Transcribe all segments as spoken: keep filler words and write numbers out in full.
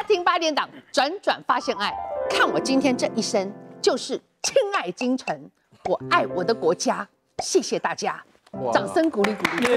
庭八点档，转转发现爱，看我今天这一生就是亲爱京城，我爱我的国家，谢谢大家，掌声鼓励鼓励。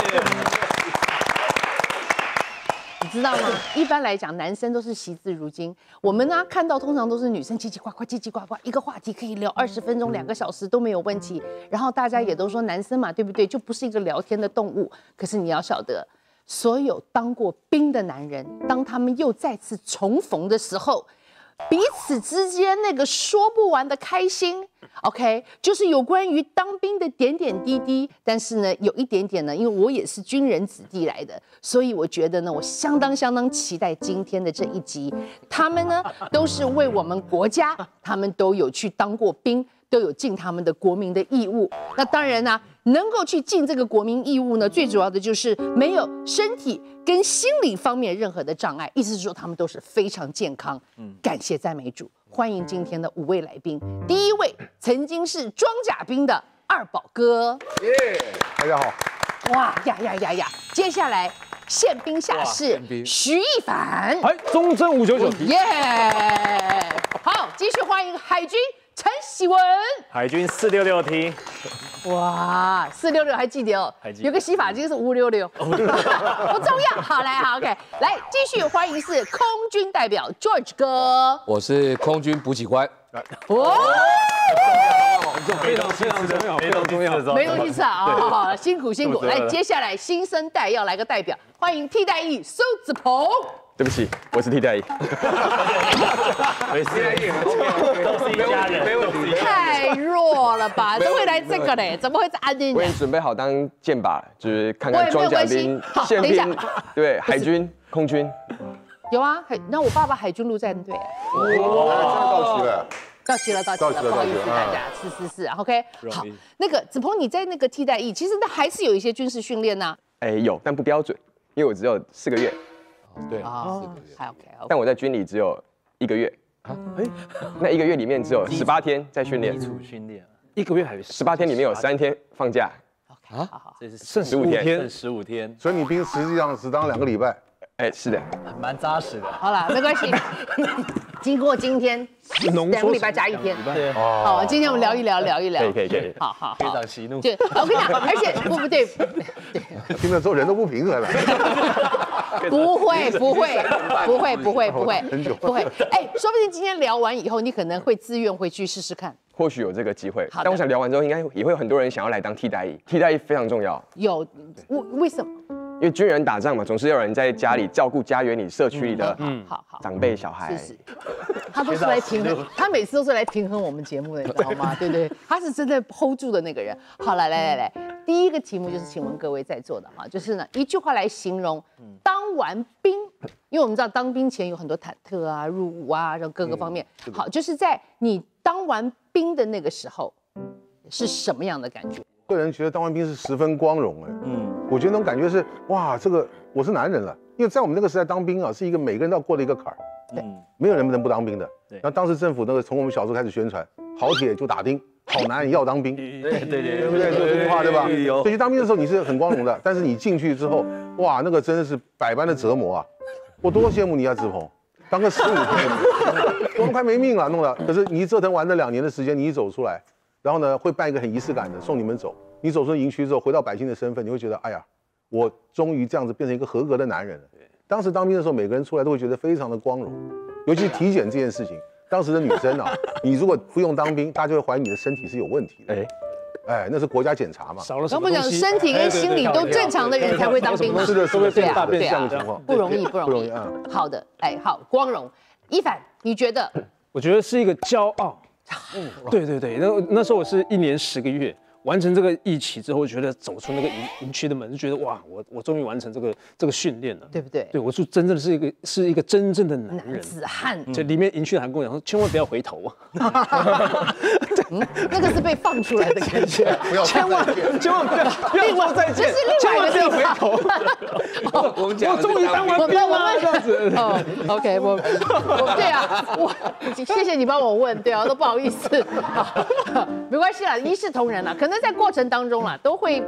你知道吗？一般来讲，男生都是惜字如金。我们呢看到通常都是女生叽叽呱呱、叽叽呱呱，一个话题可以聊二十分钟、两个小时都没有问题。然后大家也都说男生嘛，对不对？就不是一个聊天的动物。可是你要晓得，所有当过兵的男人，当他们又再次重逢的时候，彼此之间那个说不完的开心。OK， 就是有关于当兵的点点滴滴，但是呢，有一点点呢，因为我也是军人子弟来的，所以我觉得呢，我相当相当期待今天的这一集。他们呢，都是为我们国家，他们都有去当过兵，都有尽他们的国民的义务。那当然呢、啊，能够去尽这个国民义务呢，最主要的就是没有身体跟心理方面任何的障碍，意思是说他们都是非常健康。嗯，感谢赞美主。欢迎今天的五位来宾，第一位曾经是装甲兵的二宝哥， 耶，大家好。 哇呀呀呀呀！接下来宪兵下士徐一凡， 哎，中正五九九题， 耶！好，继续欢迎海军陈喜文， 海军四六六题， 哇，四六六还记得哦，有个洗发精是五六六，不重要。好，来，好 ，OK， 来继续欢迎是空军代表 George 哥， 我是空军补给官。 哦， 非常非常重要，非常重要， 没东西吃啊！哦，辛苦辛苦。来，接下来新生代要来个代表，欢迎替代役苏子鹏。 对不起，我是替代役。 没事，都是一家人，没问题。 太弱了吧？怎么会来这个嘞？怎么会在安定？ 我已经准备好当箭靶，就是看看装甲兵、宪兵，对海军、空军。 有啊，海，那我爸爸海军陆战队。 哇，到齐了。 到齐了，到齐了，不好意思大家，是是是 ，OK， 好，那个子鹏，你在那个替代役，其实那还是有一些军事训练呐。 哎，有，但不标准，因为我只有四个月。 对啊，还 OK， 但我在军里只有一个月。啊，哎，那一个月里面只有十八天在训练。 基础训练，一个月还有十八天，里面有三天放假。 OK，好好， 这是剩十五天，剩十五天。 所以你兵实际上只当两个礼拜。 哎，是的， 蛮扎实的。 好了，没关系。经过今天两个礼拜加一天， 对， 好，今天我们聊一聊，聊一聊。 可以可以可以。 好好， 非常喜怒。 对，我跟你讲，而且不不对，对， 听了之后人都不平衡了。 不会不会不会不会不会很久不会。哎，说不定今天聊完以后，你可能会自愿回去试试看。 或许有这个机会，但我想聊完之后，应该也会有很多人想要来当替代役。替代役非常重要。 有，为为什么？ 因为军人打仗嘛，总是有人在家里照顾家园里、社区里的好好长辈、小孩。 是是，他都是来平衡，他每次都是来平衡我们节目的，你知道吗？对不对？他是真的 hold 住的那个人。好了，来来来，第一个题目就是请问各位在座的哈，就是呢一句话来形容当完兵，因为我们知道当兵前有很多忐忑啊、入伍啊，然后各个方面。好，就是在你当完兵的那个时候，是什么样的感觉？ 个人觉得当完兵是十分光荣哎，嗯，我觉得那种感觉是哇，这个我是男人了，因为在我们那个时代当兵啊，是一个每个人都要过的一个坎儿，对，没有人能不当兵的。对，然后当时政府那个从我们小时候开始宣传，好铁就打钉，好男人要当兵，对对对， 对不对？这句话对吧？所以去当兵的时候你是很光荣的，但是你进去之后，哇，那个真的是百般的折磨啊！我多羡慕你啊，子鹏，当个十五天，我们快没命了，弄的。可是你一折腾完那两年的时间，你一走出来。然后呢，会办一个很仪式感的送你们走。你走出营区之后，回到百姓的身份，你会觉得，哎呀，我终于这样子变成一个合格的男人了。当时当兵的时候，每个人出来都会觉得非常的光荣，尤其体检这件事情。当时的女生啊，你如果不用当兵，大家就会怀疑你的身体是有问题的。哎，哎，那是国家检查嘛。 少了什么东西？ 我们讲身体跟心理都正常的人才会当兵嘛。 是的，是的， 对啊， 大变相的情况， 不容易，不容易。嗯，好的，哎，好，光荣。一凡，你觉得？ 我觉得是一个骄傲。嗯，对对对，那那时候我是一年十个月完成这个役期之后，觉得走出那个营营区的门，就觉得哇，我我终于完成这个这个训练了， 对不对？ 对，我就真正的是一个是一个真正的男人， 男子汉。 就里面营区的还跟我讲说，千万不要回头啊。 嗯，那个是被放出来的感觉， 千万千万不要不要说再见，千万不要回头。 我们讲， 我终于当完兵了，这样子。 哦 ，OK， 我我对啊，我谢谢你帮我问，对啊，都不好意思，没关系啦，一视同仁啦，可能在过程当中啦，都会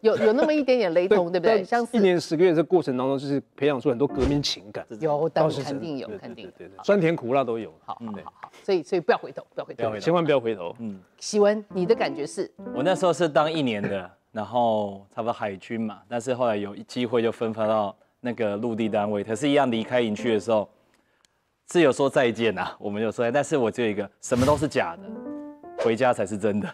有有那么一点点雷同，对不对？相似。 一年十个月这过程当中，就是培养出很多革命情感。 有，但倒是肯定有，肯定对对，酸甜苦辣都有。 好，好好好，所以所以不要回头，不要回头， 千万不要回头。 嗯，喜文，你的感觉是？ 我那时候是当一年的，然后差不多海军嘛，但是后来有机会就分发到那个陆地单位，可是一样离开营区的时候，是有说再见啊，我们有说，但是我只有一个，什么都是假的，回家才是真的。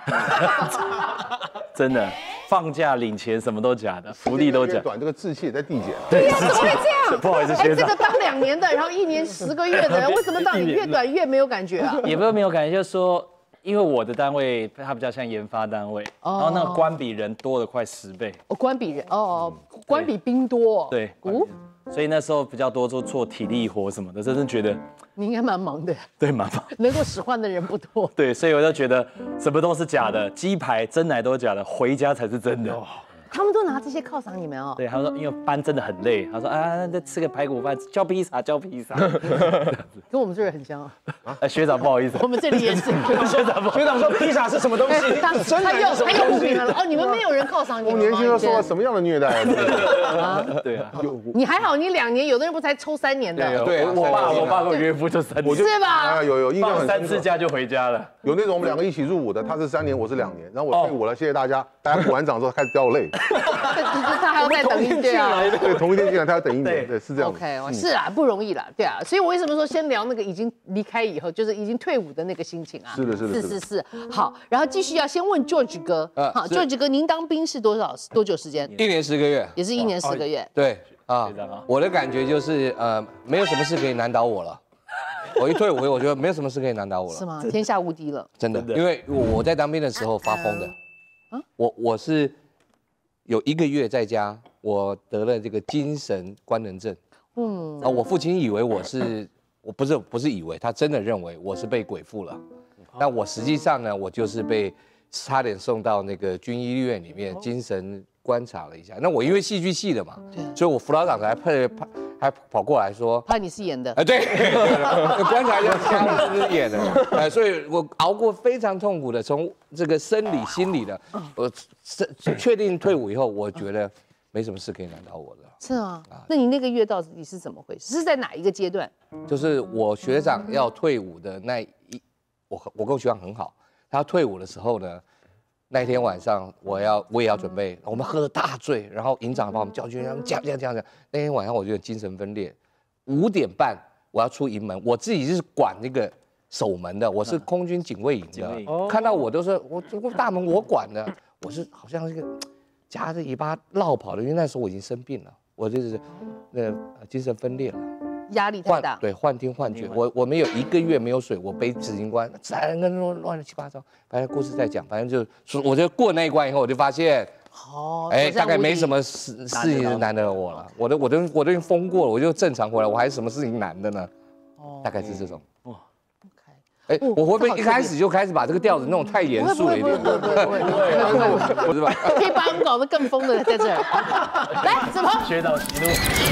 真的，放假领钱什么都假的，福利都假。 短，这个志气也在递减。 对呀，怎么会这样？ 不好意思， 哎， 学长。 这个当两年的，然后一年十个月的，为什么到你越短越没有感觉啊？ 也不是没有感觉，就是说，因为我的单位它比较像研发单位，然后那个官比人多了快十倍。 哦，官比人哦哦，官比兵多。 对。哦。所以那时候比较多做做体力活什么的，真的觉得你应该蛮忙的。 对，蛮忙， 能够使唤的人不多。 对，所以我就觉得什么都是假的，鸡排、真奶都是假的，回家才是真的。 他们都拿这些犒赏你们哦。 对，他说因为班真的很累，他说啊，再吃个排骨饭，叫披萨，叫披萨。 跟我们这儿很像啊。 哎，学长不好意思， 我们这里也是。 学长，学长说披萨是什么东西？ 他又他又不平衡了哦，你们没有人犒赏你们吗？ 我年轻人受到什么样的虐待啊？对啊， 你还好，你两年，有的人不才抽三年的。 对，我爸我爸跟我岳父就三年， 是吧？ 啊，有有印象很深刻。 三次假就回家了。 有那种我们两个一起入伍的，他是三年，我是两年，然后我退伍了，谢谢大家。大家补完长之后开始掉泪。 他还要再等一年啊！ 对，同一天进来，他要等一年，对，是这样。 OK， 是啊，不容易啦，对啊，所以我为什么说先聊那个已经离开以后，就是已经退伍的那个心情啊？ 是的，是的， 是是是。好，然后继续要先问 George 哥，好 ，George 哥，您当兵是多少多久时间？ 一年十个月， 也是一年十个月。 对啊，我的感觉就是呃，没有什么事可以难倒我了。我一退伍，我觉得没有什么事可以难倒我了。 是吗？天下无敌了。 真的，因为我在当兵的时候发疯的。我我是有一个月在家，我得了这个精神官能症。嗯，啊，我父亲以为我是，我不是不是以为，他真的认为我是被鬼附了。但我实际上呢，我就是被差点送到那个军医院里面精神观察了一下。那我因为戏剧系的嘛，所以我辅导长还派派还跑过来说， 怕你是演的。 哎，对，观察一下他是不是演的。哎，所以我熬过非常痛苦的，从这个生理、心理的，我确定退伍以后，我觉得没什么事可以难倒我的。 是吗？那你那个月到底是怎么回事？是在哪一个阶段？ 就是我学长要退伍的那一，我我跟我学长很好，他退伍的时候呢，那天晚上我要我也要准备，我们喝了大醉，然后营长把我们叫去，他们讲讲讲讲。那天晚上我就精神分裂，五点半我要出营门，我自己是管那个守门的，我是空军警卫营的，看到我都是我这大门我管的，我是好像一个夹着尾巴绕跑的，因为那时候我已经生病了，我就是那精神分裂了。 压力太大， 对，幻听幻觉。我我们有一个月没有水，我背执行官，整个乱乱七八糟。反正故事在讲，反正就我就过那一关以后，我就发现，哦，哎，大概没什么事事情是难得我了。我都我都我都已经疯过了，我就正常回来，我还有什么事情难的呢？哦，大概是这种。哇 ，OK， 哎，我会不会一开始就开始把这个调子弄太严肃了一点？ 不会不会不会不会， 不是吧？ 可以把我们搞得更疯的在这儿。来，子鹏， 学到喜怒。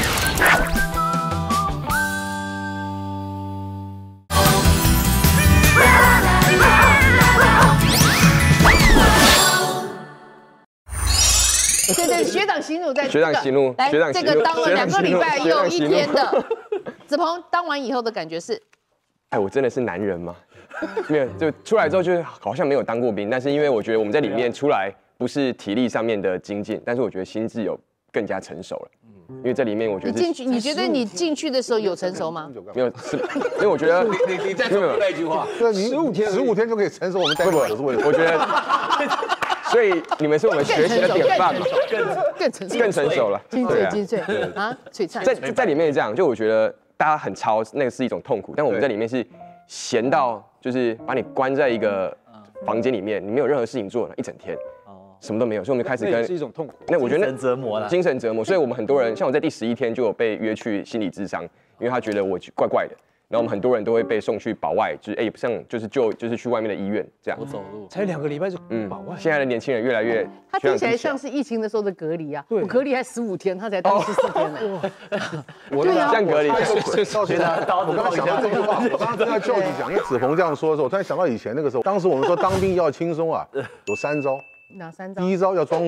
对对，学长息怒在学长息怒， 来学长这个当了两个礼拜又一天的子鹏，当完以后的感觉是， 哎，我真的是男人吗？没有，就出来之后就好像没有当过兵，但是因为我觉得我们在里面出来不是体力上面的精进，但是我觉得心智有更加成熟了。因为在里面我觉得你进去，你觉得你进去的时候有成熟吗？ 没有，是因为我觉得你你再说那句话， 对，你十五天十五天就可以成熟，我们待会是为了， 我觉得，所以你们是我们学习的典范嘛， 更成熟， 更成熟了， 精粹精粹啊，璀璨。 在在里面这样，就我觉得大家很超，那个是一种痛苦，但我们在里面是闲到就是把你关在一个房间里面，你没有任何事情做了一整天。什么都没有，所以我们开始跟是一种痛苦。 那我觉得精神折磨啦， 精神折磨。所以我们很多人，像我在第十一天就有被约去心理咨商，因为他觉得我怪怪的。然后我们很多人都会被送去保外，就是哎，像就是就就是去外面的医院这样。 我走路才两个礼拜就保外。 现在的年轻人越来越， 他听起来像是疫情的时候的隔离啊。我隔离还十五天，他才当十四天呢。 我像隔离。 学长，我刚刚想到这句话，我刚刚跟他教你讲，因为子鹏这样说的时候，我突然想到以前那个时候，当时我们说当兵要轻松啊，有三招。 哪三招？ 第一招要装疯，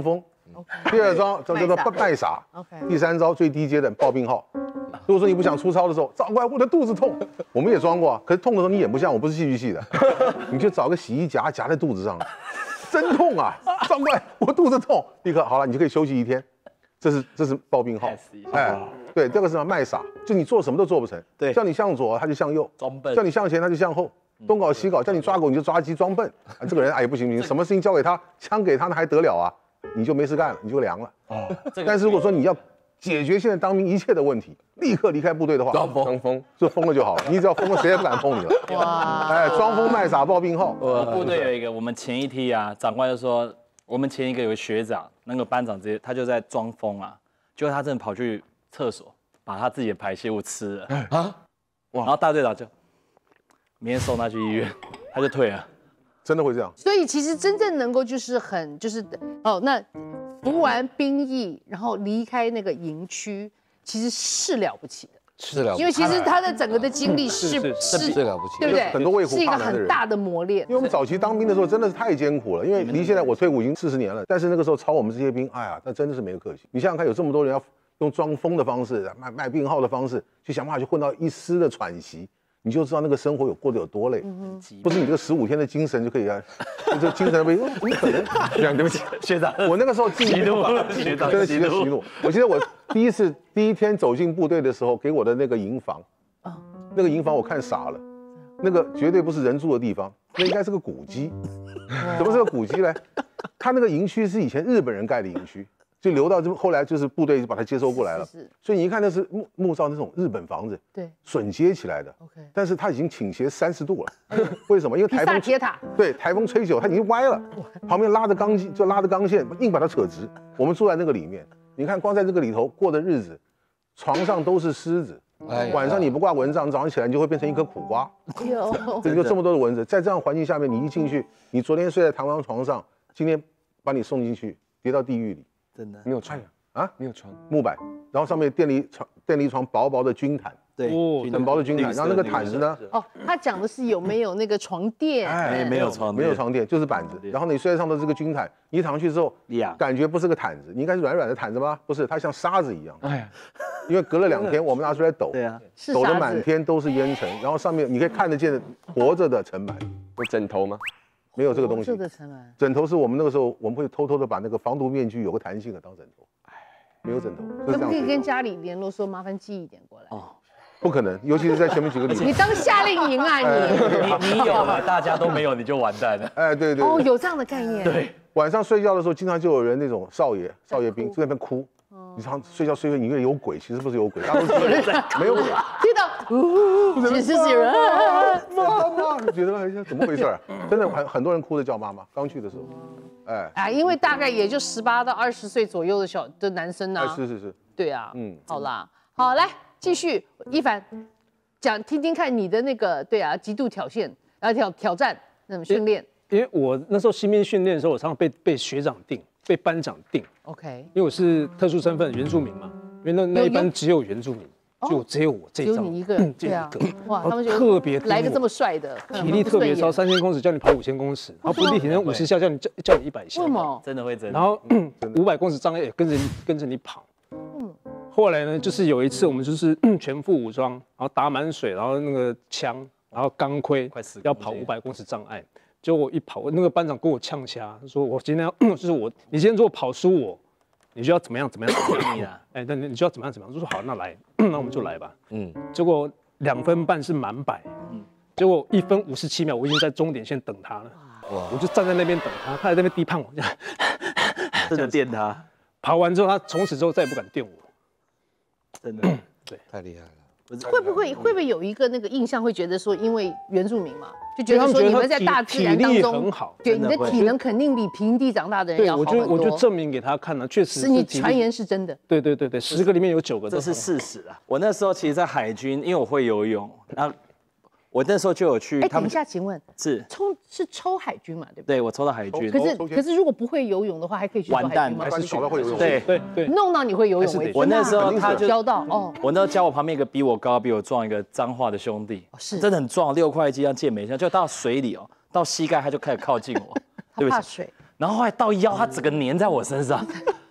第二招叫叫做卖傻。 OK。 第三招最低阶的报病号。如果说你不想出操的时候，长官我的肚子痛，我们也装过啊。可是痛的时候你演不像，我不是戏剧系的，你就找个洗衣夹夹在肚子上，真痛啊！长官我肚子痛，立刻好了，你就可以休息一天。这是这是报病号。哎，对，这个是什么卖傻？就你做什么都做不成。 对， 叫你向左他就向右， 装笨； 叫你向前他就向后。东搞西搞，叫你抓狗你就抓鸡装笨。啊，这个人哎不行不行，什么事情交给他，枪给他那还得了啊？你就没事干了，你就凉了。哦。但是如果说你要解决现在当兵一切的问题，立刻离开部队的话， 装疯装疯就疯了就好了。你只要疯了，谁也不敢碰你了。哇！哎，装疯卖傻报病号。 我部队有一个，我们前一梯啊，长官就说，我们前一个有个学长，那个班长直接他就在装疯啊，结果他真的跑去厕所把他自己的排泄物吃了啊，哇！然后大队长就明天送他去医院，他就退了。 真的会这样？ 所以其实真正能够就是很就是哦，那服完兵役，然后离开那个营区，其实是了不起的， 是了不起， 因为其实他的整个的经历是是是了不起， 对不对？ 很多为虎是一个怕难的人。 很大的磨练。 因为我们早期当兵的时候真的是太艰苦了，因为离现在我退伍已经四十年了，但是那个时候操我们这些兵，哎呀，那真的是没有客气。你想想看，有这么多人要用装疯的方式、卖卖病号的方式，去想办法去混到一丝的喘息。你就知道那个生活有过得有多累，不是你这个十五天的精神就可以啊，这个精神被怎么可能？ 对不起，学长， 我那个时候进怒， 学长真的息怒息怒。我记得我第一次第一天走进部队的时候，给我的那个营房，那个营房我看傻了，那个绝对不是人住的地方，那应该是个古迹。怎么是个古迹呢？它那个营区是以前日本人盖的营区。就留到这，后来就是部队就把它接收过来了， 是是是， 所以你一看那是木木造那种日本房子， 对， 榫接起来的 ，OK， 但是它已经倾斜三十度了，为什么？因为台风铁塔， 对，台风吹久，它已经歪了，旁边拉着钢筋，就拉着钢线，硬把它扯直。我们住在那个里面，你看光在这个里头过的日子，床上都是虱子，晚上你不挂蚊帐，早上起来你就会变成一颗苦瓜， 有， 这就这么多的蚊子，在这样环境下面，你一进去，你昨天睡在弹簧床上，今天把你送进去，跌到地狱里， 真的没有床啊， 没有床， 木板，然后上面电力床，电力床薄薄的军毯， 对， 很薄的军毯，然后那个毯子呢， 哦，他讲的是有没有那个床垫？ 哎， 没有床， 没有床垫，就是板子。然后你睡在上头这个军毯，你一躺上去之后，感觉不是个毯子，你应该是软软的毯子吗？不是，它像沙子一样。哎呀，因为隔了两天，我们拿出来抖， 对啊， 抖得满天都是烟尘，然后上面你可以看得见活着的尘螨。 有枕头吗？ 没有这个东西。 活着的尘螨。 枕头是我们那个时候我们会偷偷的把那个防毒面具有个弹性的当枕头。没有枕头， 可不可以跟家里联络说麻烦寄一点过来？哦， 不可能，尤其是在前面几个礼拜。 你当夏令营啊你？ 你你有了，大家都没有，你就完蛋了。 哎，对对。 哦，有这样的概念。 对， 晚上睡觉的时候，经常就有人那种少爷、少爷兵就在那边哭。你常睡觉睡睡，你以为有鬼，其实不是有鬼，大家都是没有鬼。 听到，呜，其实是有人。 妈妈，就觉得哎呀，怎么回事啊？真的很很多人哭着叫妈妈，刚去的时候。哎啊，因为大概也就十八到二十岁左右的小的男生啊。 是是是。 对啊，嗯，好啦，好来继续，一凡讲听听看你的那个对啊，极度挑衅，然后挑挑战那种训练。 因为我那时候新兵训练的时候，我常常被被学长定，被班长定。 OK， 因为我是特殊身份，原住民嘛，因为那那一班只有原住民。就只有我这一招， 只有你一个，对啊，哇，他们就特别来个这么帅的， 体力特别超，三千公尺叫你跑五千公尺，然后伏地挺身五十下叫你叫叫你一百下， 为什么？ 真的会真的。 然后五百公尺障碍也跟着你跟着你跑。嗯，后来呢，就是有一次我们就是全副武装，然后打满水，然后那个枪，然后钢盔，要跑五百公尺障碍，结果我一跑，那个班长跟我呛瞎，说我今天要就是我，你今天如果跑输我。你就要怎么样怎么样怎么样？哎，那你就要怎么样怎么样？我说好，那来，那我们就来吧。嗯，结果两分半是满百，嗯，结果一分五十七秒，我已经在终点线等他了。哇！我就站在那边等他，他在那边低盼我， 真的电他。 跑完之后，他从此之后再也不敢电我。 真的， 对， 太厉害了。 会不会会不会有一个那个印象，会觉得说，因为原住民嘛，就觉得说你们在大自然当中， 很好， 对，你的体能肯定比平地长大的人要好很多。 我就我就证明给他看了，确实是你传言是真的。 对对对对，十个里面有九个， 这是事实啊。我那时候其实，在海军，因为我会游泳，然后我那时候就有去。 哎，等一下，请问是抽是抽海军嘛？对不对？对，我抽到海军。 可是可是如果不会游泳的话，还可以去完蛋， 还是搞到会游泳。 对对对， 弄到你会游泳为止。 我那时候他就教到哦。 我那时候教我旁边一个比我高、比我壮一个彰化的兄弟， 是真的很壮，六块肌像健美一样，就到水里哦，到膝盖他就开始靠近我， 他怕水。 然后后来到腰，他整个粘在我身上。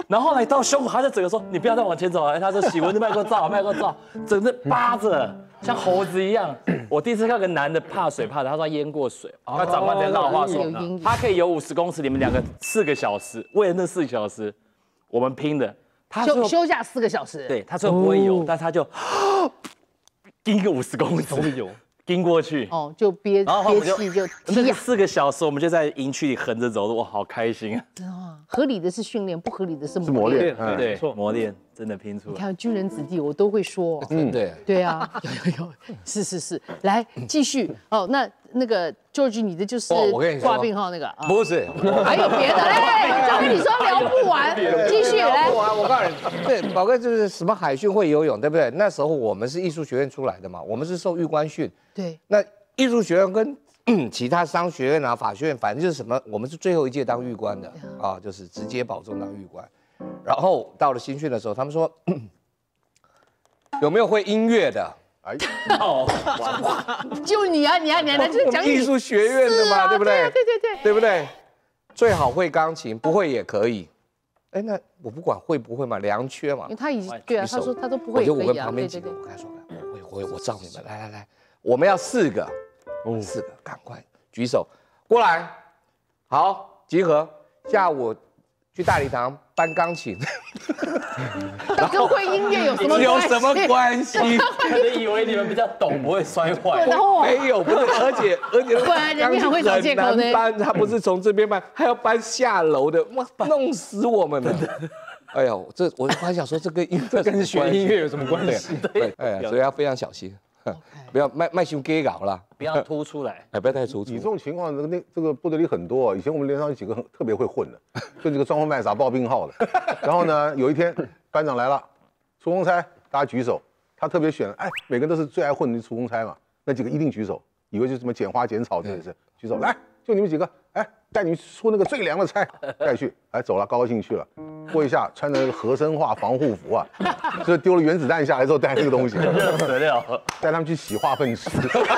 然后后来到胸口，他就整个说：“你不要再往前走了。”他说：“喜文，你卖给我照，卖给我照。”整个扒着，像猴子一样。我第一次看到个男的怕水怕的，他说他淹过水。他长官在闹话说，他可以游五十公尺，你们两个四个小时，为了那四个小时，我们拼的。他休休假四个小时。 对，他虽然不会游，但他就盯个五十公尺， 都有。 盯过去， 哦，就憋憋气就那个四个小时，我们就在营区里横着走，哇，好开心啊！合理的是训练，不合理的是磨练， 对，磨练真的拼出来。 你看军人子弟，我都会说， 嗯，对， 对啊，有有有，是是是，来继续哦。那那个 George， 你的就是挂病号那个， 不是， 还有别的嘞，就跟你说聊不完，继续来。 我告诉你，对，宝哥就是什么海训会游泳，对不对？那时候我们是艺术学院出来的嘛，我们是受预官训。 对， 那艺术学院跟其他商学院啊、法学院，反正就是什么，我们是最后一届当预官的啊，就是直接保送当预官。然后到了新训的时候，他们说有没有会音乐的？哎， 哦，就你啊，你啊，你啊，就是讲艺术学院的嘛，对不对？ 对对对， 对不对？最好会钢琴，不会也可以。哎，那我不管会不会嘛，良缺嘛。 他已经对啊，他说他都不会， 我就我跟旁边几个，我跟他说，我我我照你们，来来来。我们要四个，哦，四个，赶快举手过来，好，集合。下午去大礼堂搬钢琴， 那跟会音乐有什么有什么关系？ 他就以为你们比较懂，不会摔坏。 没有，不是，而且而且不然人家很会找借口呢。 搬，他不是从这边搬，还要搬下楼的，哇，弄死我们了。哎呦，这我还想说，这跟音乐跟学音乐有什么关系？ 对，哎，所以要非常小心。不要卖卖胸 gay 搞了， 不要突出来， 哎，不要太突出。 你这种情况，这个那这个部队里很多、啊。以前我们连上有几个很特别会混的，就这个装疯卖傻报病号的。然后呢，有一天班长来了，出公差，大家举手。他特别选，哎，每个人都是最爱混的出公差嘛，那几个一定举手，以为就什么剪花剪草这件事，举手来，就你们几个，哎，带你们出那个最凉的差，带去，哎，走了，高高兴去了。过一下，穿着那个合身化防护服啊，就是丢了原子弹下来之后带这个东西， 得了， 带他们去洗化粪池。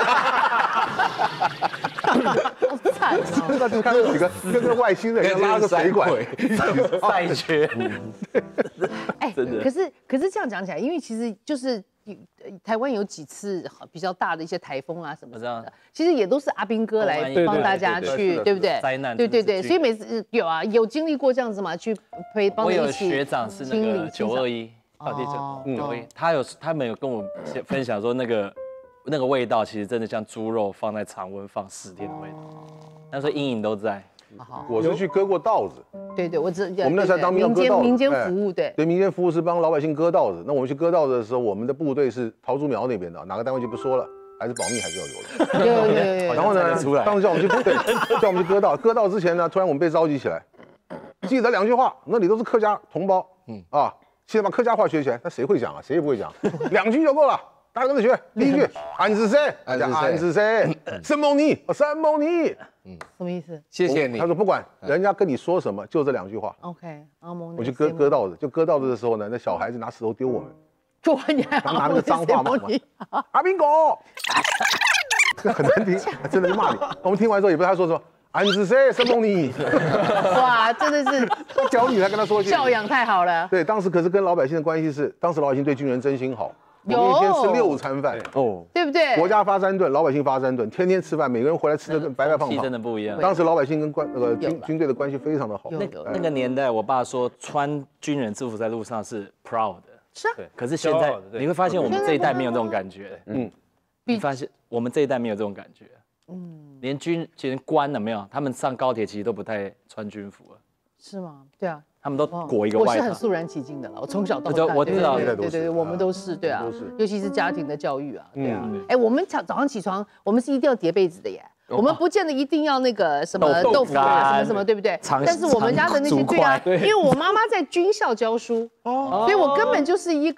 好惨啊！ 那就看这几个跟这个外星人要拉个水管， 赛缺。 哎，可是可是这样讲起来，因为其实就是台湾有几次比较大的一些台风啊什么的，其实也都是阿兵哥来帮大家去，对不对？ 灾难， 对对对，所以每次有啊，有经历过这样子嘛，去陪帮你一起。 我有学长是那个九二一大地震，九二一，他有他们有跟我分享说那个。那个味道其实真的像猪肉放在常温放四天的味道，那时候阴影都在。 我是去割过稻子， 对对，我知。 我们那时候当兵要割稻子， 民间服务，对对，民间服务是帮老百姓割稻子。那我们去割稻子的时候，我们的部队是桃竹苗那边的，哪个单位就不说了，还是保密还是要有的。 有有有有。 然后呢，当时叫我们去对，叫我们去割稻，割稻之前呢，突然我们被召集起来，记得两句话，那里都是客家同胞，嗯啊，现在把客家话学起来，那谁会讲啊？谁也不会讲，两句就够了。大家跟着学，第一句俺是谁？俺是谁？什么你？什么你？ 嗯，什么意思？ 谢谢你。 他说不管人家跟你说什么，就这两句话。 OK， 我去割割稻子，就割稻子的时候呢，那小孩子拿石头丢我们， 就你还拿那个脏话骂嘛，阿兵哥，这很难听，真的就骂你。我们听完之后也不知道他说什么，俺是谁？什么你？ 哇，真的是教你才跟他说一句， 教养太好了。 对，当时可是跟老百姓的关系是，当时老百姓对军人真心好。我们一天吃六餐饭哦，对不对？ 国家发三顿，老百姓发三顿，天天吃饭，每个人回来吃的跟白白胖胖， 真的不一样。 当时老百姓跟官那个军军队的关系非常的好。 那个那个年代，我爸说穿军人制服在路上是 proud 的， 是啊。 对，可是现在你会发现我们这一代没有这种感觉，嗯，你发现我们这一代没有这种感觉，嗯，连军连官了没有，他们上高铁其实都不太穿军服了， 是吗？对啊。 他们都裹一个外套， 我是很肃然起敬的了。我从小到大， 我知道， 对对对，我们都是对啊，尤其是家庭的教育啊，对啊。哎，我们早早上起床，我们是一定要叠被子的耶。我们不见得一定要那个什么豆腐啊，什么什么，对不对？但是我们家的那些，对啊，因为我妈妈在军校教书，哦，所以我根本就是一个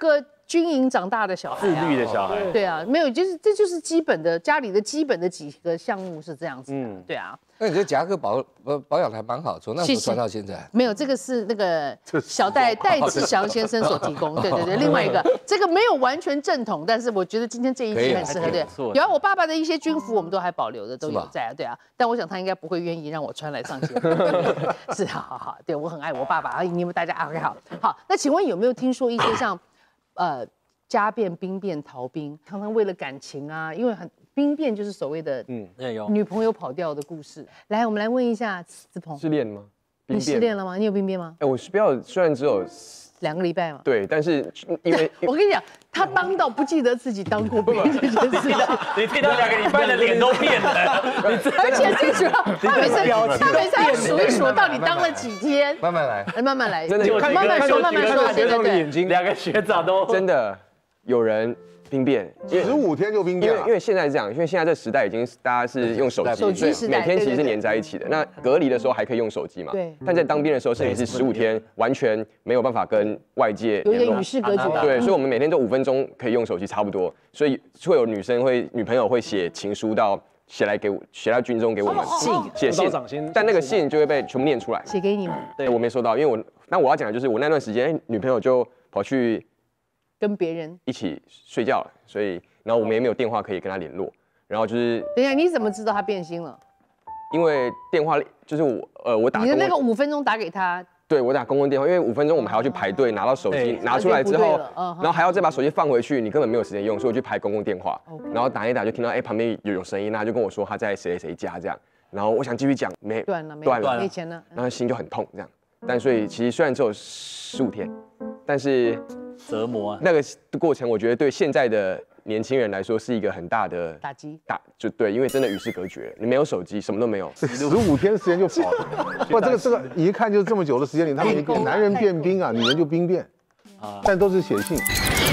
军营长大的小孩、 自啊， 律的小孩， 对啊，没有，就是这就是基本的家里的基本的几个项目是这样子的，嗯，对啊。 那你这夹克保保保养的还蛮好，从那时候穿到现在。 没有，这个是那个小戴戴志祥先生所提供，对对对。另外一个，这个没有完全正统，但是我觉得今天这一期很适合，对。有啊，我爸爸的一些军服我们都还保留的，都有在啊，对啊。但我想他应该不会愿意让我穿来上节目。是，好好好，对我很爱我爸爸，你们大家 OK 好。好，那请问有没有听说一些像呃家变、兵变、逃兵，常常为了感情啊，因为很。兵变就是所谓的嗯女朋友跑掉的故事。来，我们来问一下子鹏， 失恋吗？ 你失恋了吗？你有兵变吗？ 哎，我失恋虽然只有两个礼拜嘛， 对，但是因为我跟你讲，他当到不记得自己当过兵这件事情， 你听到两个礼拜的脸都变了， 而且最主要，他每次他每次要数一数到底当了几天， 慢慢来， 慢慢来， 真的慢慢说，慢慢说，对对对， 两个学长都真的有人。兵变， 十五天就兵变了。因为因为现在是这样，因为现在这时代已经大家是用手机， 所以每天其实是黏在一起的。那隔离的时候还可以用手机嘛？ 对。 但在当兵的时候，甚至是十五天完全没有办法跟外界有点与世隔绝。 对，所以我们每天都五分钟可以用手机，差不多。所以会有女生会女朋友会写情书到写来给我，写到军中给我们信， 写信，但那个信就会被全部念出来。 写给你们？ 对，我没收到，因为我那我要讲的就是我那段时间，女朋友就跑去跟别人一起睡觉了，所以。然后我们也没有电话可以跟他联络，然后就是等一下，你怎么知道他变心了？ 因为电话就是我呃我打你的那个五分钟打给他， 对我打公共电话，因为五分钟我们还要去排队拿到手机，拿出来之后，然后还要再把手机放回去，你根本没有时间用，所以我去排公共电话，然后打一打就听到哎旁边有有声音，那就跟我说他在谁谁谁家这样，然后我想继续讲没断了断了没钱了， 然后心就很痛这样，但所以其实虽然只有十五天，但是折磨啊那个过程，我觉得对现在的。年轻人来说是一个很大的打击， 打就对，因为真的与世隔绝，你没有手机，什么都没有， 十五天时间就跑了。不，这个这个一看就这么久的时间里，他们一个男人变兵啊，女人就兵变，啊，但都是写信。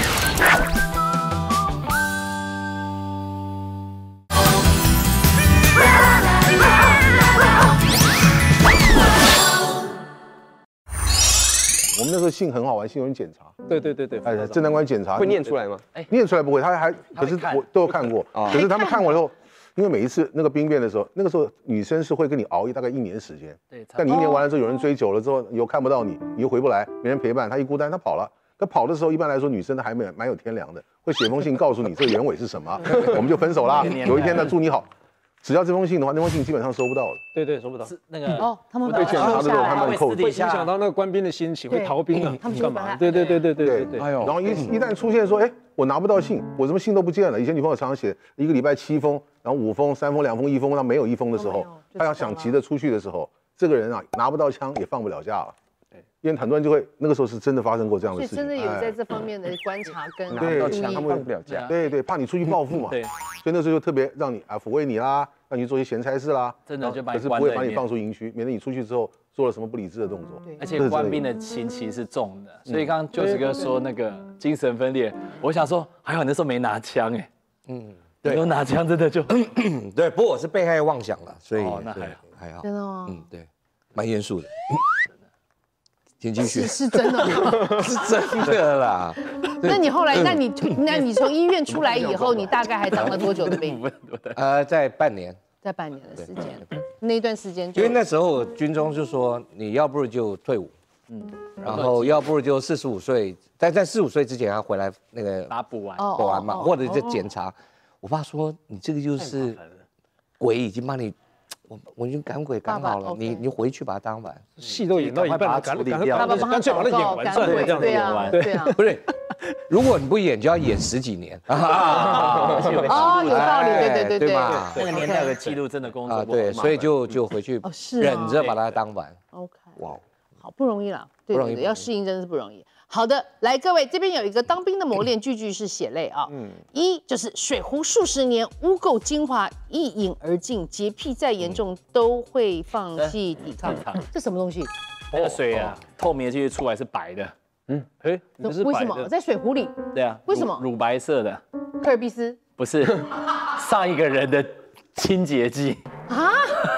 我们那时候信很好玩，信有人检查。 对对对对， 哎，政单官检查会念出来吗？ 哎，念出来不会，他还可是我都有看过。可是他们看完之后，因为每一次那个兵变的时候，那个时候女生是会跟你熬夜大概一年时间。 对。 但你一年完了之后，有人追久了之后，又看不到你，你又回不来，没人陪伴，她一孤单，她跑了。她跑的时候，一般来说女生都还蛮蛮有天良的，会写封信告诉你这个原委是什么，我们就分手啦。有一天呢，祝你好。只要这封信的话，那封信基本上收不到了。 对对，收不到。 是那个哦，他们被检查的时候，他们扣， 会影响到那个官兵的心情，会逃兵啊， 他们干嘛？对对对对对对对。 哎呦，然后一一旦出现说，哎，我拿不到信，我什么信都不见了。以前女朋友常常写一个礼拜七封，然后五封、三封、两封、一封，那没有一封的时候，他要想急着出去的时候，这个人啊拿不到枪也放不了假了。因为很多人就会那个时候是真的发生过这样的事情， 所以真的有在这方面的观察跟对， 枪放不了假， 对对，怕你出去报复嘛， 对， 所以那时候就特别让你啊抚慰你啦，让你做一些闲差事啦， 真的就把可是不会把你放出营区，免得你出去之后做了什么不理智的动作。 而且官兵的情其实是重的，所以刚刚就是哥说那个精神分裂，我想说还好那时候没拿枪哎，嗯，对，有拿枪真的就对，不过我是被害妄想了，所以那还好还好， 真的吗？ 嗯，对，蛮严肃的。田径学是真的吗？ 是真的啦。 那你后来，那你那你从医院出来以后，你大概还当了多久的兵？ 呃，在半年， 在半年的时间，那一段时间， 因为那时候军中就说你要不如就退伍，嗯，然后要不如就四十五岁，但在四十五岁之前要回来那个把补完， 补完嘛，或者就检查。我爸说你这个就是鬼已经把你。我我已经赶鬼赶好了，你你回去把它当完， 戏都演到一半了，赶赶爸爸帮他干脆把它演完算了，这样对啊对啊， 不是，如果你不演就要演十几年啊，哦有道理，对对对对嘛， 那个年代有个记录，真的工作啊对，所以就就回去忍着把它当完。 OK， 哇，好不容易啦，对对对，要适应真的是不容易。好的，来各位，这边有一个当兵的磨练，句句是血泪啊。嗯，一就是水壶数十年，污垢精华一饮而尽，洁癖再严重都会放弃抵抗。这什么东西？ 那个水啊，透明的进去出来是白的。嗯， 哎， 为什么在水壶里？ 对啊， 为什么？ 乳白色的。 科尔必斯？ 不是，上一个人的清洁剂。啊？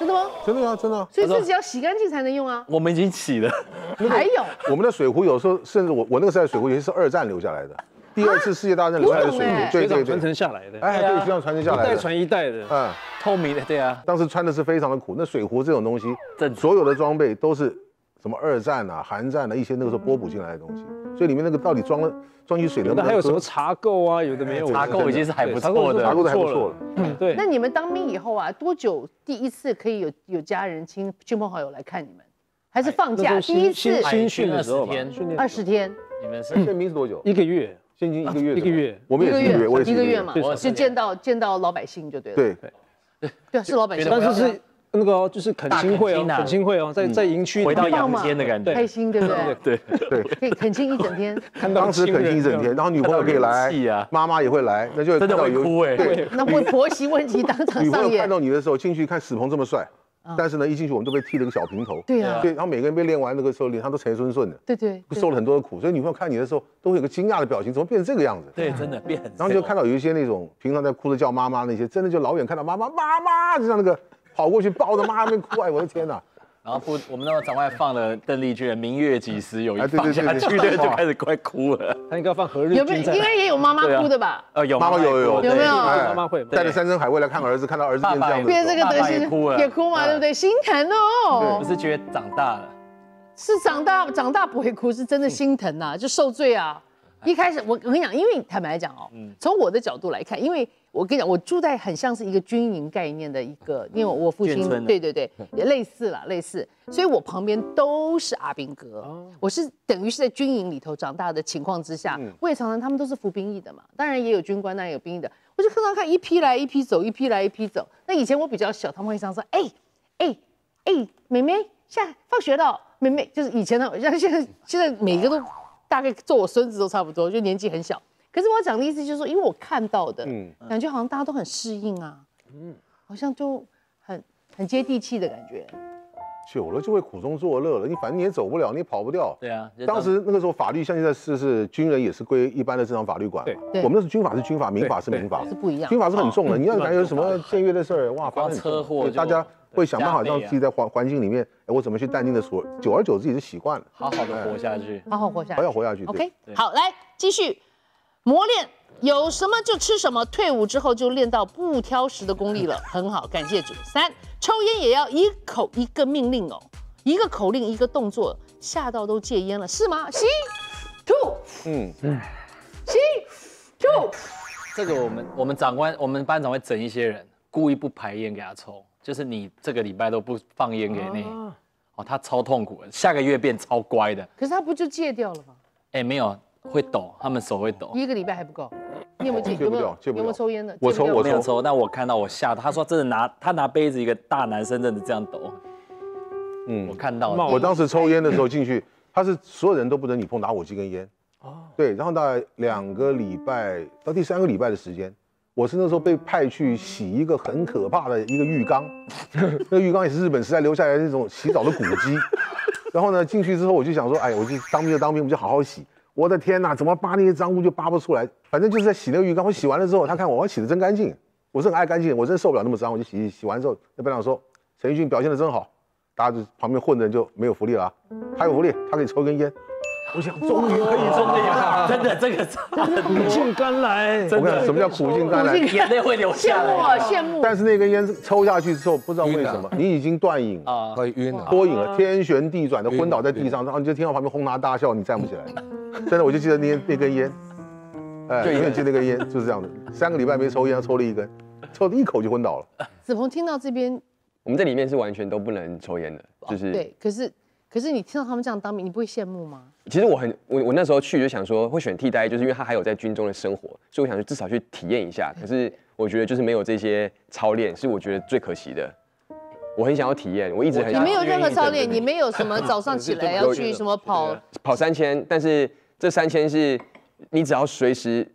真的吗？ 真的呀，真的啊。 所以自己要洗干净才能用啊。 我们已经洗了， 还有我们的水壶有时候甚至我我那个时代水壶有些是二战留下来的，第二次世界大战留下来的水壶，对对对， 传承下来的。 哎，对，学长传承下来的， 一代传一代的。 嗯， 透明的，对啊。 当时穿的是非常的苦，那水壶这种东西，所有的装备都是什么二战啊、韩战啊一些那个时候波补进来的东西，所以里面那个到底装了装进水能不能？ 还有什么茶垢啊？有的没有。 茶垢已经是还不错的， 茶垢还不错了。 嗯，对。 那你们当兵以后啊，多久第一次可以有有家人亲亲朋好友来看你们？还是放假第一次？ 新训的时候吧， 二十天。 你们是宪兵是多久？ 一个月。 现金一个月。 一个月。 我们也是一个月，我也是一个月嘛，就见到见到老百姓就对了。 对对对，是老百姓。 但是是那个就是恳亲会哦，恳亲会哦，在在营区回到阳间的感觉， 开心对不对？ 对对， 可以恳亲一整天。 看到当时恳亲一整天，然后女朋友可以来，妈妈也会来，那就真的会哭哎。 对， 那会婆媳问题当场上演。 女朋友看到你的时候进去看史鹏这么帅。但是呢，一进去我们都被剃了个小平头。 对呀， 对，然后每个人被练完那个时候，脸上都陈顺顺的。 对对， 受了很多的苦，所以女朋友看你的时候，都会有个惊讶的表情，怎么变成这个样子？ 对，真的变很。 然后就看到有一些那种平常在哭着叫妈妈那些，真的就老远看到妈妈妈妈，就像那个跑过去抱着妈妈那边哭，哎，我的天哪！ 然后不，我们那个场外放了邓丽君的《明月几时有》，一放下去就就开始快哭了。 他应该放何日君。 有没有？应该也有妈妈哭的吧？ 呃，有妈妈有有有没有？ 妈妈会带着山珍海味来看儿子，看到儿子变这样子， 变这个德行， 哭了， 也哭嘛，对不对？心疼哦。 不是觉得长大了， 是长大长大不会哭，是真的心疼呐，就受罪啊。一开始我我跟你讲，因为坦白讲哦，从我的角度来看，因为我跟你讲，我住在很像是一个军营概念的一个，因为我父亲对对对，也类似啦，类似，所以我旁边都是阿兵哥，我是等于是在军营里头长大的情况之下，我也常常他们都是服兵役的嘛，当然也有军官，当然有兵役的，我就常常看一批来一批走，一批来一批走。那以前我比较小，他们会常说，哎哎哎，妹妹下放学了，妹妹就是以前的，像现在现在每一个都。大概做我孙子都差不多，就年纪很小。可是我要讲的意思就是说，因为我看到的，嗯，感觉好像大家都很适应啊，嗯，好像就很很接地气的感觉。 久了就会苦中作乐了，你反正你也走不了，你也跑不掉。 对啊， 当时那个时候法律像现在是是军人也是归一般的正常法律管嘛。 对， 我们那是军法是军法，民法是民法， 是不一样。 军法是很重的，你要感觉什么僭越的事儿，哇，发生车祸， 大家会想办法让自己在环环境里面，哎，我怎么去淡定的处，久而久之也是习惯了， 好好的活下去， 好好活下去， 好要活下去。 OK， 好，来继续磨练，有什么就吃什么，退伍之后就练到不挑食的功力了，很好，感谢主。三，抽烟也要一口一个命令哦，一个口令一个动作，吓到都戒烟了，是吗？吸，吐，嗯嗯，吸，吐。 这个我们我们长官我们班长会整一些人。故意不排烟给他抽，就是你这个礼拜都不放烟给你，哦, 哦，他超痛苦的，下个月变超乖的。 可是他不就戒掉了吗？ 哎，没有，会抖，他们手会抖。 一个礼拜还不够，你有没有戒？ 戒不掉，戒不掉。 有没有抽烟的？ 我抽，我没有抽，但我看到我吓到，他说真的拿他拿杯子，一个大男生真的这样抖。嗯，我看到了。 我当时抽烟的时候进去，他是所有人都不准你碰打火机跟烟。哦。对，然后大概两个礼拜到第三个礼拜的时间。我是那时候被派去洗一个很可怕的一个浴缸，那个浴缸也是日本时代留下来的那种洗澡的古迹。然后呢，进去之后我就想说，哎，我就当兵就当兵，我们就好好洗。我的天哪，怎么扒那些脏污就扒不出来？反正就是在洗那个浴缸。我洗完了之后，他看我，我洗得真干净，我是很爱干净，我真受不了那么脏，我就洗洗完之后，那班长说，陈奕迅表现得真好，大家就旁边混的人就没有福利了啊，他有福利，他可以抽根烟。我想，终于可以抽了呀！ 真的，这个苦尽甘来。 我跟你讲，什么叫苦尽甘来？ 眼泪会流下来。 羡慕啊，羡慕。 但是那根烟抽下去之后，不知道为什么，你已经断瘾啊，会晕了， 脱瘾了，天旋地转的昏倒在地上，然后你就听到旁边哄堂大笑，你站不起来。真的，我就记得那那根烟，哎，永远记得那根烟，就是这样的。三个礼拜没抽烟，抽了一根，抽了一口就昏倒了。 子鹏听到这边， 我们在里面是完全都不能抽烟的，就是对，可是。可是你听到他们这样当兵，你不会羡慕吗？ 其实我很我我那时候去就想说会选替代，就是因为他还有在军中的生活，所以我想至少去体验一下。可是我觉得就是没有这些操练，是我觉得最可惜的。我很想要体验，我一直很想。 你没有任何操练，你没有什么早上起来要去什么跑跑三千，但是这三千是你只要随时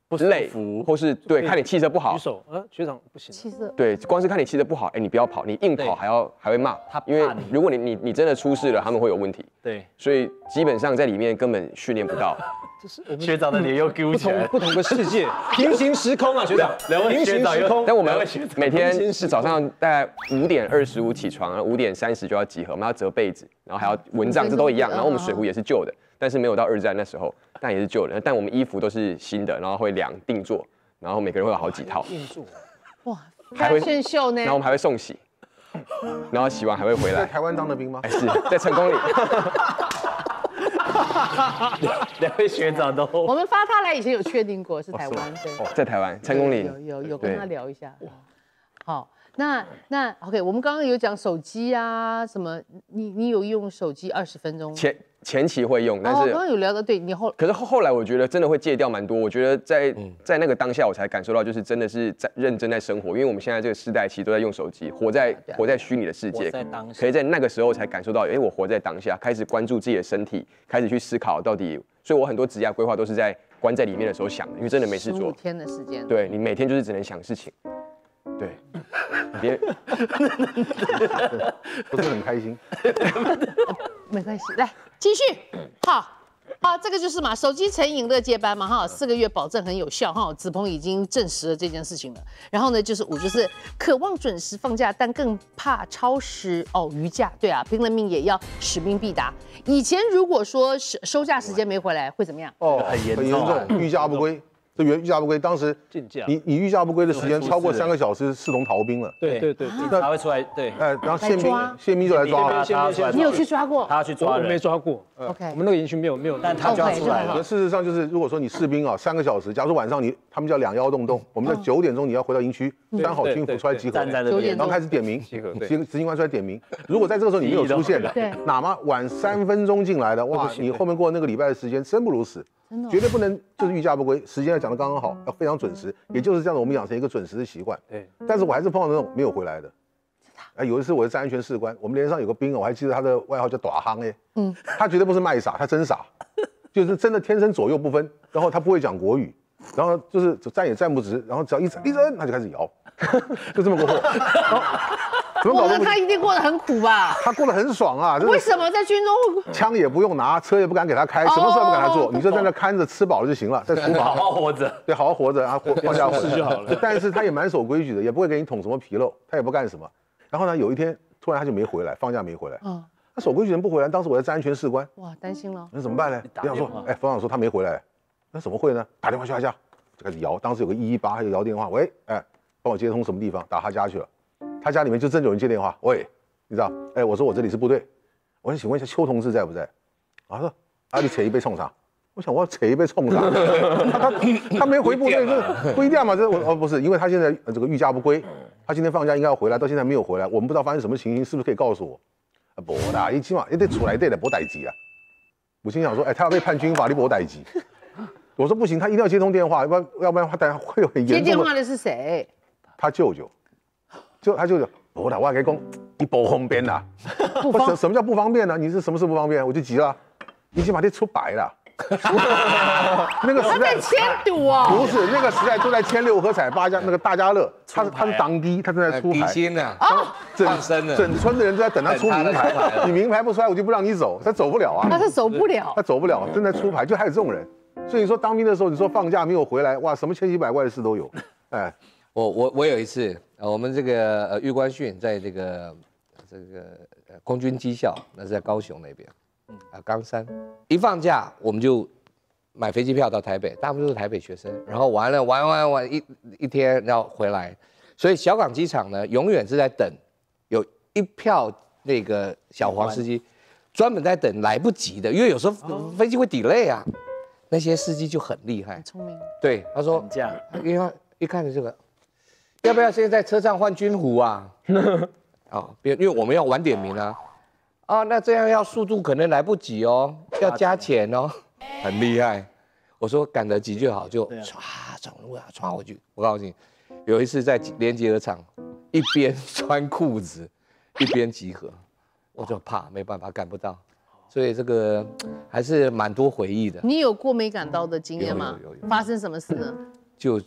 累，或是对看你气色不好举，手，呃，学长不行， 气色对，光是看你气色不好，哎，你不要跑，你硬跑还要还会骂他怕因为你如果你你你真的出事了，他们会有问题， 对， 所以基本上在里面根本训练不到。 这是我们学长的脸又勾不起来同，不同的世界，平行时空啊，学长， 两位平学长又行时空。 但我们两位学长每天是早上大概五点二十五起床，然后五点三十就要集合，我们要折被子，然后还要蚊帐，这都一样。然后我们水壶也是旧的，但是没有到二战那时候，但也是旧的。但我们衣服都是新的，然后会量定做，然后每个人会有好几套， 定做， 哇， 还会炫秀呢然后我。们还会送洗，然后洗完还会回来。 在台湾当的兵吗？ 哎，是在成功里， 两位学长都我们发他来以前有确定过是台湾，对， 哦，在台湾成功里有有有跟对他聊一下。好，那那 OK，我们刚刚有讲手机啊，什么？你你有用手机二十分钟？ 前前期会用，但哦， 是刚刚有聊到，对你后可是后后来我觉得真的会戒掉蛮多。我觉得在在那个当下，我才感受到就是真的是在认真在生活，因为我们现在这个时代其实都在用手机，活在对啊活在虚拟的世界活在当，下可以在那个时候才感受到，哎，我活在当下，开始关注自己的身体，开始去思考到底。所以我很多职业规划都是在关在里面的时候想的，因为真的没事做。 十五天的时间， 对你每天就是只能想事情，对，你别不是很开心。 没关系，来继续。好，好，这个就是嘛，手机成瘾乐戒班嘛，哈，四个月保证很有效，哈，子鹏已经证实了这件事情了。然后呢，就是五，就是渴望准时放假，但更怕超时哦，余假，对啊，拼了命也要使命必达。以前如果说收收假时间没回来，会怎么样？ 哦， 很严重很严重，御驾不归。这原御驾不归，当时竞价你你御驾不归的时间超过三个小时，视同逃兵了。 对对对， 警察会出来，对， 哎，然后宪兵来抓宪兵就来抓他了。 他出来你有去抓过他要去我抓人我没，抓过， ？OK， 我们那个营区没有没有， 但他就要 OK， 出来了就很好。 事实上就是，如果说你士兵啊三个小时，假如晚上你他们叫两幺洞洞，我们在九点钟你要回到营区，三好军服出来集合， 站在这边九点然后开始点名， 集合对执执行官出来点名。如果在这个时候你没有出现的对， 哪怕晚三分钟进来的，哇，你后面过那个礼拜的时间生不如死， 真的哦绝对不能就是御驾不归，时间要讲得刚刚好，要非常准时，也就是这样子，我们养成一个准时的习惯。 对， 但是我还是碰到那种没有回来的。哎，有一次我是站安全士官，我们连上有个兵啊，我还记得他的外号叫短夯哎，嗯，他绝对不是卖傻，他真傻，就是真的天生左右不分，然后他不会讲国语，然后就是站也站不直，然后只要一一扔他就开始摇，就这么个货，然后怎么搞哇，那都不行， 他一定过得很苦吧？ 他过得很爽啊，真的为什么在军中会？ 枪也不用拿，车也不敢给他开，什么事都不敢他哦做，你就在那看着吃饱了就行了，在厨好房好活着， 对，好好活着啊，活放假回是就好了。 但是他也蛮守规矩的，也不会给你捅什么纰漏，他也不干什么。然后呢，有一天突然他就没回来，放假没回来。 嗯， 他守规矩人不回来，当时我在站安全士官， 哇，担心了。 那怎么办呢？ 打我想说电话， 哎，冯长说他没回来，那怎么会呢？打电话去他家，就开始摇。当时有个一一八，他就摇电话，喂，哎，帮我接通什么地方？打他家去了。他家里面就真的有人接电话，喂，你知道？哎，我说我这里是部队，我说请问一下邱同志在不在？他说啊，你扯一杯冲啥？我想我要扯一杯冲啥？他他他没回部队，这不一定嘛？这我哦不是，因为他现在呃这个御驾不归，他今天放假应该要回来，到现在没有回来，我们不知道发生什么情形，是不是可以告诉我？啊，不啦，你起码你得出来对的，不待机啊。我心想说，哎，他要被判军法，你不待机。我说不行，他一定要接通电话，要不然要不然他等下会有很接严重的。 电话的是谁？ 他舅舅，就他舅舅，不啦，我跟你讲，你不方便啦。 不方我什什么叫不方便呢？你是什么事不方便？我就急了，你起码得出白了。那个时代他在迁赌哦。 不是那个时代都在签六合彩八家那个大家乐，他是他是当机，他正在出底牌， 薪呢？ 整放生了整村的人都在等他出名等他牌出牌，了你名牌不出来，我就不让你走，他走不了啊， 那他走不了他。走不了，正在出牌，就还有这种人。所以你说当兵的时候，你说放假没有回来，哇，什么千奇百怪的事都有，哎， 我我我有一次，呃，我们这个呃玉官训在这个这个呃空军技校，那是在高雄那边，啊冈山，一放假我们就买飞机票到台北，大部分都是台北学生，然后玩了玩玩玩一一天，然后回来，所以小港机场呢永远是在等，有一票那个小黄司机专门在等来不及的，因为有时候飞机会 delay 啊，那些司机就很厉害很，聪明。 对，他说等价， 因为一看着这个，要不要现在在车上换军服啊？哦，别，因为我们要晚点名啊。哦，那这样要速度可能来不及哦，要加钱哦，很厉害。我说赶得及就好，就对啊唰走路啊，唰回去。我告诉你，有一次在连集合场，一边穿裤子一边集合，我就怕没办法赶不到， 所以这个还是蛮多回忆的。 你有过没赶到的经验吗？ 有有有有发生什么事呢？ 就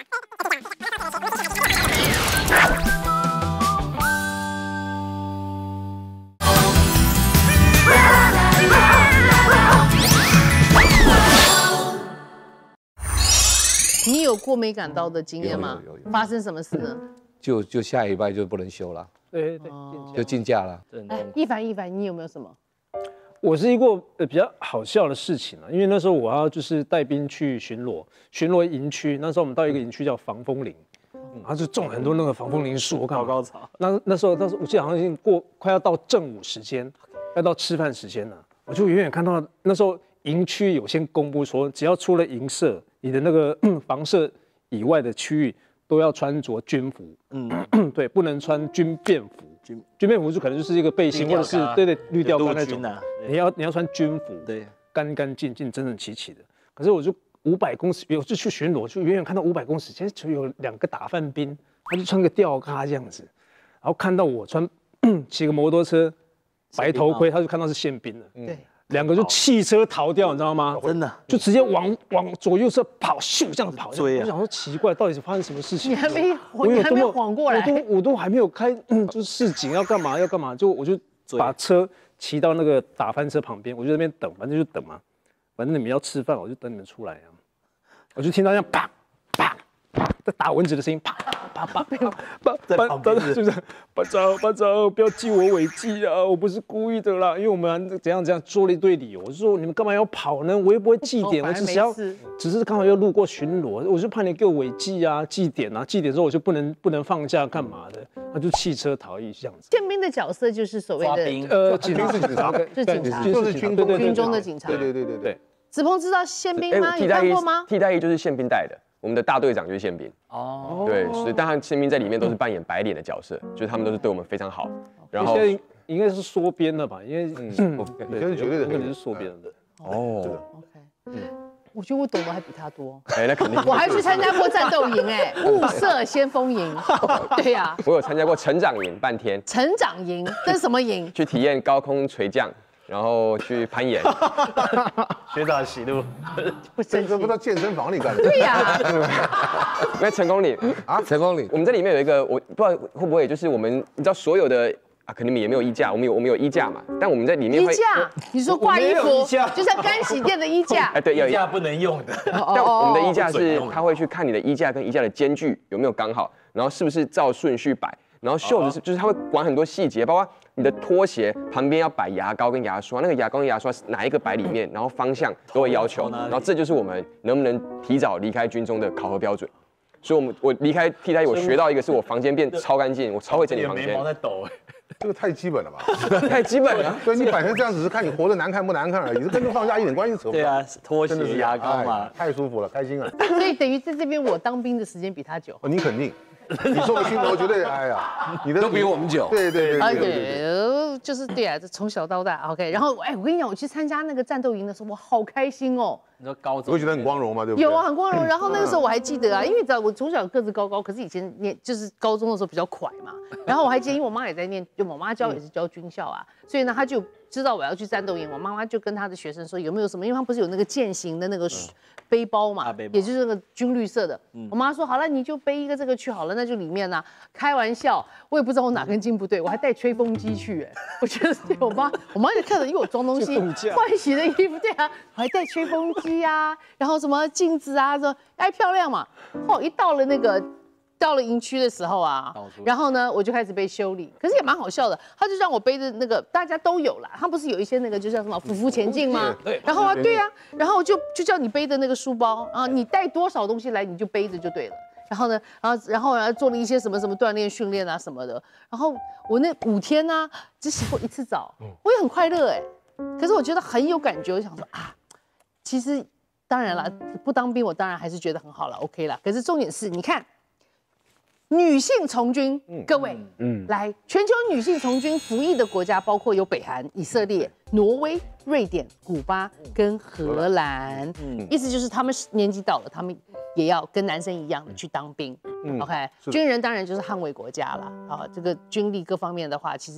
你有过没赶到的经验吗？ 有有有有发生什么事呢？ 就就下礼拜就不能休了， 对对， 就竞价了。 哎，一凡一凡，你有没有什么？ 我是一个呃比较好笑的事情啊，因为那时候我要就是带兵去巡逻，巡逻营区。那时候我们到一个营区叫防风林，然后就种了很多那个防风林树，我看高高草。 那那时候，那时候我记得好像已经过快要到正午时间，要到吃饭时间了，我就远远看到那时候营区有先公布说，只要出了营舍，你的那个房舍以外的区域都要穿着军服，嗯，对，不能穿军便服。军军便服就可能就是一个背心，或者是对对绿吊杆那种。你要你要穿军服，对，干干净净、整整齐齐的。可是我就五百公尺，我就去巡逻，就远远看到五百公尺，其实就有两个打饭兵，他就穿个吊嘎这样子，然后看到我穿骑个摩托车，白头盔，他就看到是宪兵了，对。两个就汽车逃掉，你知道吗？真的，就直接往往左右侧跑，咻这样跑。追啊！我想说奇怪，到底是发生什么事情？ 你还没，你还没缓过来， 我都我都还没有开，嗯，就是示警要干嘛要干嘛，就我就把车骑到那个打翻车旁边，我就在那边等，反正就等嘛，反正你们要吃饭，我就等你们出来啊。我就听到这样啪啪啪在打蚊子的声音，啪啪啪啪啪，在旁边是不是？班长班长，不要记我违纪啊！我不是故意的啦，因为我们怎样怎样做了一堆理由。我就说你们干嘛要跑呢？我又不会记点，我只是要只是刚好要路过巡逻，我就怕你给我违纪啊、记点啊，记点之后我就不能不能放假干嘛的？他就汽车逃逸这样子。 宪兵的角色就是所谓的呃，警察是警察， 是警察， 就是军中军中的警察。 对对对对对。 子鹏知道宪兵吗？你看过吗？ 替代役就是宪兵带的。我们的大队长就是宪兵哦，对，所以当然宪兵在里面都是扮演白脸的角色，就是他们都是对我们非常好。然后现在应该是缩编了吧？因为嗯， 对，是绝对的， 可能是缩编的。 哦 ，OK，嗯，我觉得我懂得还比他多。 哎，那肯定。 我还去参加过战斗营，哎，雾社先锋营。对呀， 我有参加过成长营半天。 成长营这是什么营？ 去体验高空垂降。然后去攀岩， 学长喜怒， 不生气， 不到健身房里干的。 对呀， 那成功岭啊，成功岭， 我们在里面有一个，我不知道会不会就是我们，你知道所有的啊，可能也没有衣架，我们有我们有衣架嘛，但我们在里面会衣架，你说挂衣服，就像干洗店的衣架， 哎，对，有衣架不能用的， 但我们的衣架是他会去看你的衣架跟衣架的间距有没有刚好，然后是不是照顺序摆。然后袖子是，就是他会管很多细节，包括你的拖鞋旁边要摆牙膏跟牙刷，那个牙膏跟牙刷是哪一个摆里面，然后方向都会要求。然后这就是我们能不能提早离开军中的考核标准。所以，我们我离开替代役，我学到一个是我房间变超干净，我超会整理房间。 眉毛在抖哎， 这个太基本了吧？ 太基本了。 所以你摆成这样，只是看你活得难看不难看而已，这跟这放假一点关系扯不上。 对啊，拖鞋、牙膏嘛， 太舒服了，开心了。 所以等于在这边，我当兵的时间比他久。 哦，你肯定。你受的熏陶绝对，哎呀，你的都比我们久。 对对对， 啊对，就是对啊，从小到大 OK。然后哎，我跟你讲，我去参加那个战斗营的时候，我好开心哦。 你说高中， 你会觉得很光荣吗？对不对？ 有啊，很光荣。然后那个时候我还记得啊，因为你知道我从小个子高高，可是以前念就是高中的时候比较快嘛。然后我还记得，因为我妈也在念，就我妈教也是教军校啊，所以呢，她就知道我要去战斗营，我妈妈就跟她的学生说有没有什么，因为她不是有那个践行的那个背包嘛，也就是那个军绿色的。我妈说好了，你就背一个这个去好了，那就里面呢，开玩笑，我也不知道我哪根筋不对，我还带吹风机去，哎，我觉得我妈，我妈就看着，因为我装东西，换洗的衣服，对啊，我还带吹风机啊，然后什么镜子啊，说哎漂亮嘛。哦，一到了那个。到了营区的时候啊，然后呢，我就开始被修理，可是也蛮好笑的。他就让我背着那个，大家都有啦，他不是有一些那个就叫什么匍匐前进吗？对。然后啊，对啊，然后就就叫你背着那个书包啊，你带多少东西来你就背着就对了。然后呢，然后然后然后做了一些什么什么锻炼训练啊什么的。然后我那五天呢、啊，只洗过一次澡，我也很快乐哎。可是我觉得很有感觉，我想说啊，其实当然了，不当兵我当然还是觉得很好了 ，OK 了。可是重点是，你看。女性从军，各位，嗯，来，全球女性从军服役的国家包括有北韩、以色列、挪威、瑞典、古巴跟荷兰，嗯，意思就是他们年纪到了，他们也要跟男生一样的去当兵，嗯 ，OK， 军人当然就是捍卫国家了，啊，这个军力各方面的话，其实。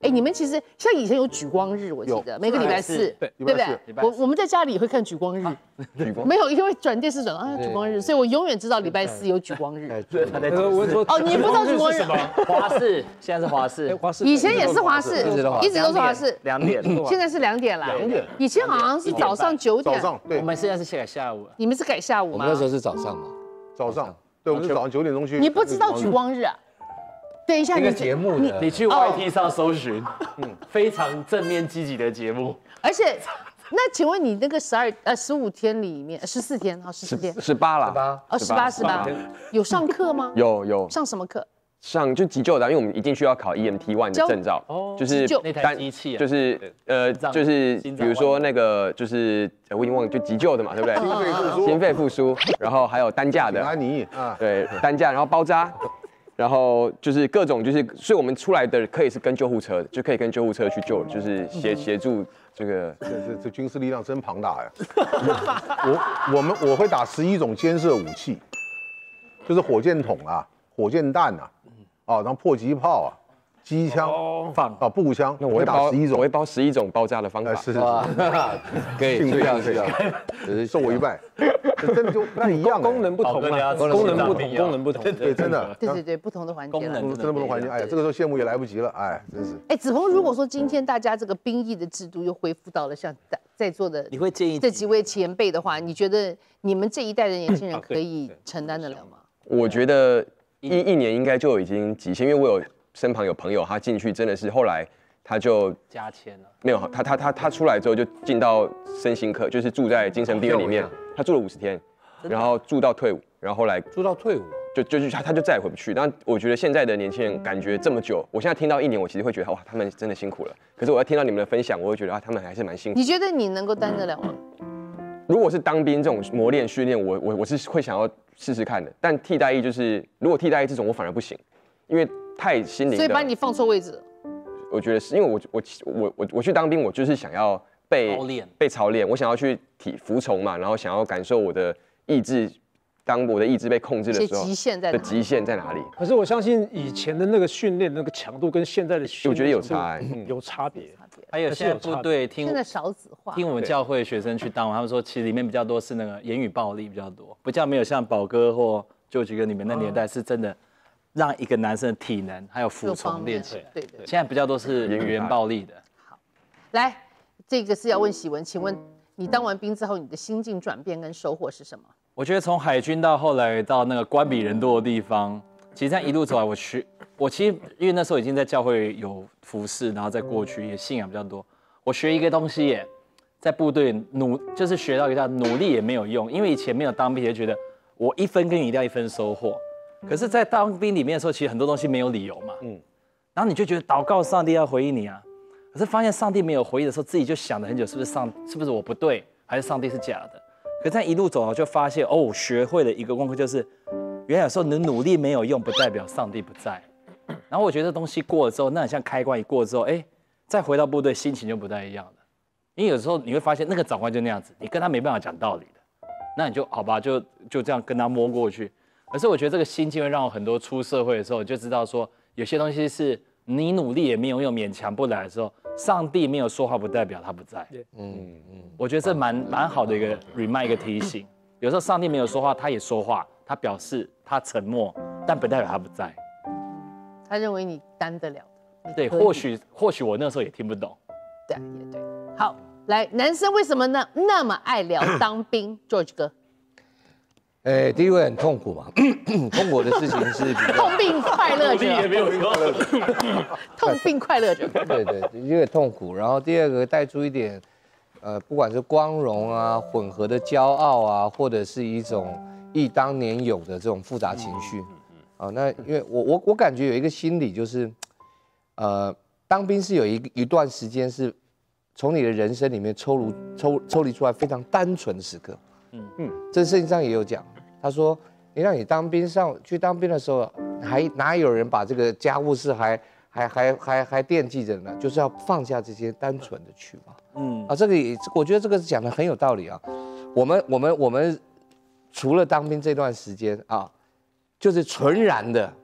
哎，你们其实像以前有举光日，我记得每个礼拜四， 对对不对？我我们在家里也会看举光日，没有，因为转电视转啊举光日，所以我永远知道礼拜四有举光日。 对，他在我说哦，你不知道举光日？ 华视现在是华视， 华视以前也是华视，一直都是华视， 两点， 现在是两点了。 两点， 以前好像是早上九点。 早上对， 我们现在是改下午了。 你们是改下午吗？ 我们那时候是早上嘛， 早上，对，我们是早上九点钟去。 你不知道举光日啊？等一下， 那个节目的， 你去 Y T 上搜寻，嗯，非常正面积极的节目。 而且，那请问你那个十二呃十五天里面十四天啊十四天十八啦， 八哦十八十八有上课吗？ 有有上什么课？ 上就急救的，因为我们一定需要考 E M T one 的证照，就是那台机器， 就是呃就是比如说那个就是我已经忘了，就急救的嘛，对不对？ 心肺复苏， 心肺复苏，然后还有担架的， 安妮啊， 对，担架，然后包扎。然后就是各种，就是所以我们出来的可以是跟救护车的，就可以跟救护车去救，就是协协助这个。 这这这军事力量真庞大呀！我我们我会打十一种监射武器，就是火箭筒啊、火箭弹啊，啊，然后迫击炮啊、机枪、 放啊步枪， 那我会包打十一种， 我会包十一种包扎的方法。 是是可以， 这样这样，受我一拜，真的就不一样， 功能不同嘛，功能不同，功能不同， 对，真的， 对对对，不同的环节， 功能真的不同环境，哎呀，这个时候羡慕也来不及了，哎，真是。 哎，子鹏，如果说今天大家这个兵役的制度又恢复到了像在在座的， 你会建议这几位前辈的话，你觉得你们这一代的年轻人可以承担得了吗？ 我觉得一一年应该就已经极限，因为我有身旁有朋友他进去真的是后来他就加签了， 没有他他他他出来之后就进到身心科，就是住在精神病院里面，他住了五十天，然后住到退伍，然后后来住到退伍。 就就他他就再也回不去。但我觉得现在的年轻人感觉这么久，我现在听到一年，我其实会觉得哇，他们真的辛苦了。可是我要听到你们的分享，我会觉得啊，他们还是蛮辛苦。 你觉得你能够担得了吗？ 如果是当兵这种磨练训练，我我我是会想要试试看的。但替代役就是，如果替代役这种我反而不行，因为太心灵的。 所以把你放错位置。 我觉得是因为我我我我我去当兵，我就是想要被操练， 被操练，我想要去体服从嘛，然后想要感受我的意志。当我的意志被控制的时候， 极限在的极限在哪里？ 可是我相信以前的那个训练那个强度跟现在的训练， 我觉得有差， 嗯，有差别。 还有现在部队听现在少子化， 听我们教会学生去当，他们说其实里面比较多是那个言语暴力比较多，不叫没有像宝哥或舅舅哥你们那年代是真的让一个男生的体能还有服从练起来。 对对， 现在比较多是语言暴力的。 好，来，这个是要问喜文，请问你当完兵之后，你的心境转变跟收获是什么？ 我觉得从海军到后来到那个官比人多的地方，其实这样一路走来，我学我其实因为那时候已经在教会有服侍，然后在过去也信仰比较多，我学一个东西耶，在部队努就是学到一个叫努力也没有用，因为以前没有当兵，就觉得我一分耕耘一定要一分收获，可是，在当兵里面的时候，其实很多东西没有理由嘛，嗯，然后你就觉得祷告上帝要回应你啊，可是发现上帝没有回应的时候，自己就想了很久，是不是上是不是我不对，还是上帝是假的？可是在一路走来就发现，哦，学会了一个功课，就是原来有时候你的努力没有用，不代表上帝不在。然后我觉得东西过了之后，那很像开关一过之后，哎，再回到部队，心情就不太一样了。因为有时候你会发现，那个长官就那样子，你跟他没办法讲道理的，那你就好吧，就就这样跟他摸过去。可是我觉得这个心境会让我很多出社会的时候，就知道说，有些东西是你努力也没有用，勉强不来的时候，上帝没有说话，不代表他不在。嗯嗯，我觉得这蛮蛮好的一个 remind 一个提醒。有时候上帝没有说话，他也说话，他表示他沉默，但不代表他不在。 他认为你担得了的。 对，或许或许我那时候也听不懂。 对，也对。好，来，男生为什么呢那么爱聊当兵？George 哥。 哎，第一位很痛苦嘛，痛苦的事情是比较痛并快乐着， 也没有用。 痛并快乐着。 对对，第一个痛苦，然后第二个带出一点，呃，不管是光荣啊、混合的骄傲啊，或者是一种忆当年勇的这种复杂情绪。啊，那因为我我我感觉有一个心理就是，呃，当兵是有一一段时间是从你的人生里面抽离抽抽离出来非常单纯的时刻。嗯嗯，这圣经上也有讲，他说你让你当兵上去当兵的时候，还哪有人把这个家务事还还还还还惦记着呢？就是要放下这些单纯的去嘛。嗯啊，这个也我觉得这个讲的很有道理啊。我们我们我们除了当兵这段时间啊。就是纯然的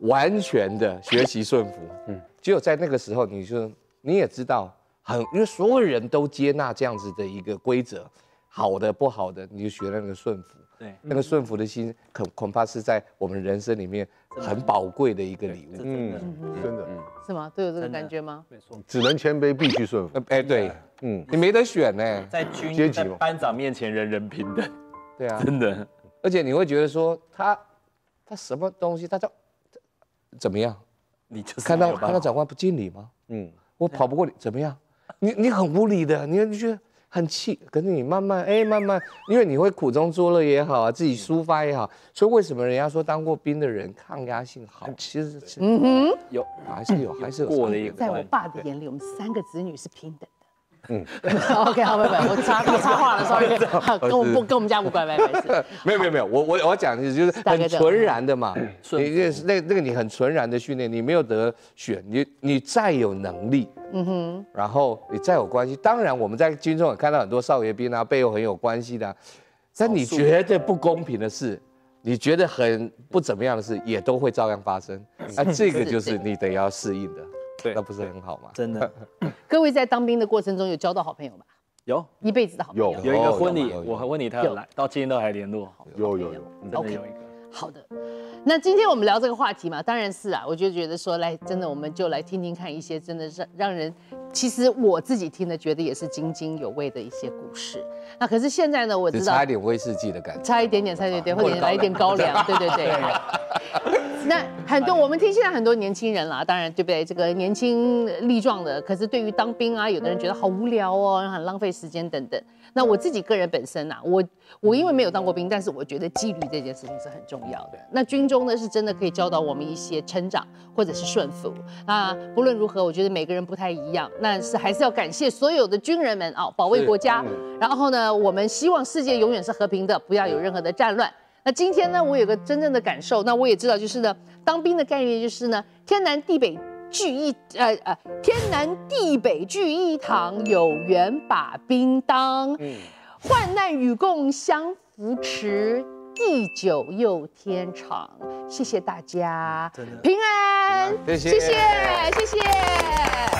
完全的学习顺服。嗯，只有在那个时候，你就你也知道，很因为所有人都接纳这样子的一个规则，好的不好的，你就学那个顺服。对，那个顺服的心，恐恐怕是在我们人生里面很宝贵的一个礼物。 嗯，真的， 是吗？都有这个感觉吗？ 没错， 只能谦卑，必须顺服。 哎，对，嗯，你没得选呢， 在军阶级在班长面前人人平等， 对啊， 真的。 而且你会觉得说他他什么东西，他叫怎么样？ 你就是看到看到长官不敬礼吗？ 嗯， 我跑不过你，怎么样？你你很无理的，你你觉得很气，可是你慢慢哎慢慢，因为你会苦中作乐也好啊，自己抒发也好，所以为什么人家说当过兵的人抗压性好？其实是嗯哼， 有还是有还是有过了一个在我爸的眼里，我们三个子女是平等的。嗯，OK， 好，拜拜，我插插话了 ，sorry， 跟我不跟我们家无关，拜拜。 没有没有没有，我我我讲的就是很纯然的嘛，你这那那个你很纯然的训练，你没有得选，你你再有能力，嗯哼，然后你再有关系，当然我们在军中也看到很多少爷兵啊，背后很有关系的、啊，但你觉得不公平的事，你觉得很不怎么样的事，也都会照样发生，那、啊、这个就是你得要适应的。对，那不是很好吗？ 真的。 各位在当兵的过程中有交到好朋友吧？ 有， 一辈子的好朋友。 有一个婚礼，我和婚礼他有来，到今天都还联络。 有有有， 真的有一个。 好的，那今天我们聊这个话题嘛，当然是啊，我就觉得说，来，真的我们就来听听看一些真的是让人，其实我自己听了觉得也是津津有味的一些故事。那可是现在呢，我知道差一点威士忌的感觉， 差一点点，差一点点，或者来一点高粱，对对对。那很多我们听现在很多年轻人啦，当然对不对？这个年轻力壮的，可是对于当兵啊，有的人觉得好无聊哦，很浪费时间等等。那我自己个人本身呐、啊，我我因为没有当过兵，但是我觉得纪律这件事情是很重要的。那军中呢，是真的可以教导我们一些成长或者是顺服。那不论如何，我觉得每个人不太一样，那是还是要感谢所有的军人们啊，保卫国家。然后呢，我们希望世界永远是和平的，不要有任何的战乱。那今天呢，我有个真正的感受，那我也知道，就是呢，当兵的概念就是呢，天南地北聚一，呃呃，天南地北聚一堂，有缘把兵当，嗯、患难与共相扶持，地久又天长。谢谢大家，平安， 谢谢， 谢谢，谢谢。